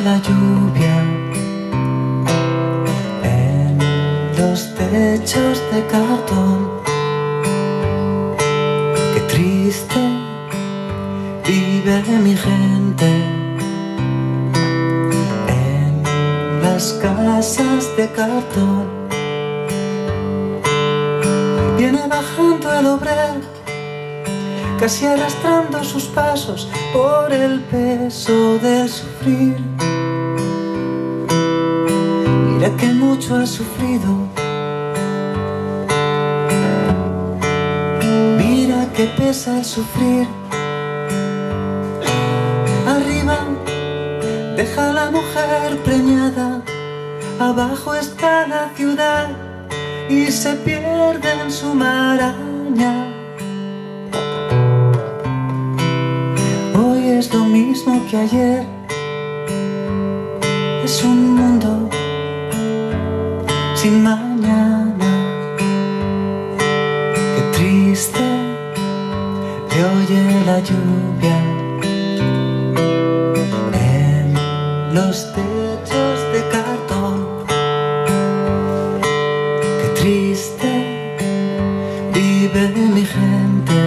la lluvia en los techos de cartón. Qué triste vive mi gente en las casas de cartón. Viene bajando el obrero, casi arrastrando sus pasos por el peso del sufrir. Mira que mucho ha sufrido, mira que pesa el sufrir. Arriba deja la mujer preñada, abajo está la ciudad y se pierde en su maraña. Hoy es lo mismo que ayer, es un mundo sin mañana. Qué triste se oye la lluvia en los techos de cartón. Qué triste vive mi gente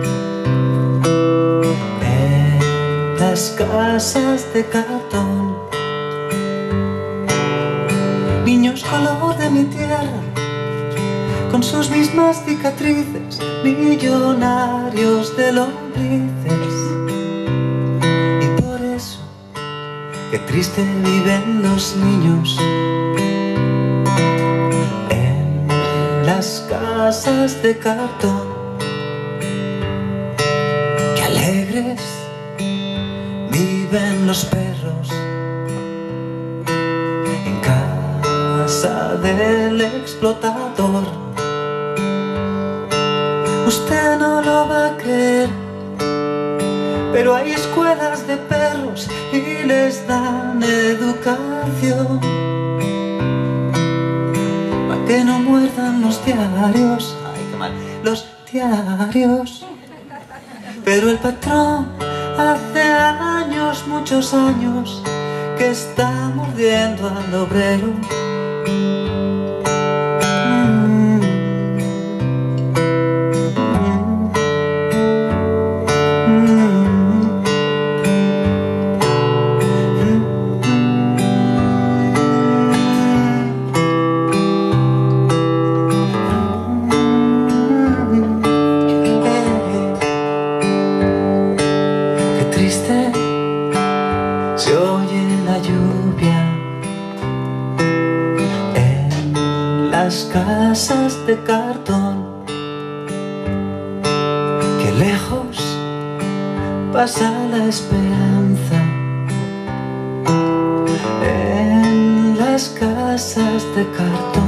en las casas de cartón. Niños color de mi tierra, con sus mismas cicatrices, millonarios de lombrices. Y por eso, qué triste viven los niños en las casas de cartón. Qué alegres viven los perros en casa del explotador. Usted no lo va a creer, pero hay escuelas de perros y les dan educación para que no muerdan los diarios. Ay, qué mal, los diarios. Pero el patrón hace años, muchos años, que está mordiendo al obrero. Se oye la lluvia en las casas de cartón. Qué lejos pasa la esperanza en las casas de cartón.